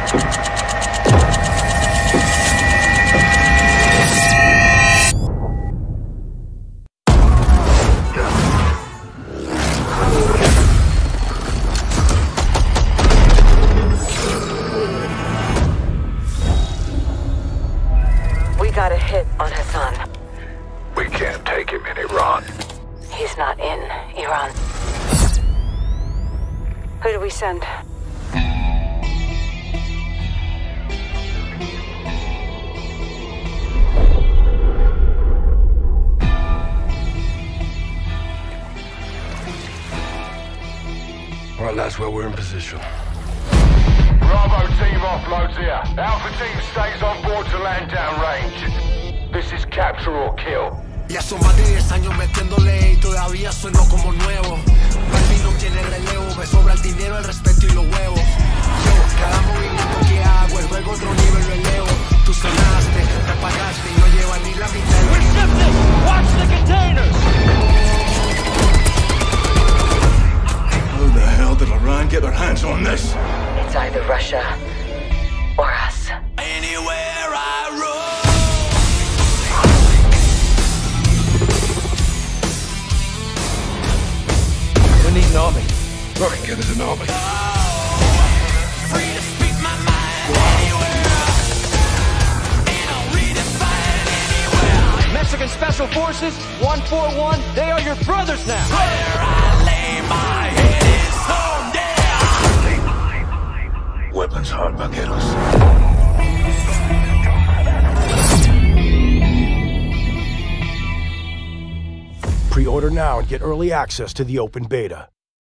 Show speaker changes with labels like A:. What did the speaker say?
A: We got a hit on Hassan.
B: We can't take him in Iran.
A: He's not in Iran. Who do we send?
C: All right, lads, well, we're in position.
D: Bravo team offloads here. Alpha team stays on board to land downrange. This is capture or kill.
E: Ya son más de 10 años metiéndole y todavía sueno como nuevo. Balvin no tiene relevo, me sobra el dinero, el respeto y los huevos. Yo, cada movimiento que hago, el juego otro nivel lo elevo. Tú sonaste, te apagaste y no lleva ni la mitad.
F: We're shifting! Watch the containers!
C: How the hell did Iran get their hands on this?
A: It's either Russia or us.
E: Anywhere I roam.
F: We need an army.
C: I can get us an army.
E: Free to speak my mind anywhere. And I'll redefine anywhere.
F: Mexican Special Forces, 141, they are your brothers now.
E: Where I lay my head is home, yeah.
C: Weapons hard, vaqueros.
G: Pre-order now and get early access to the open beta.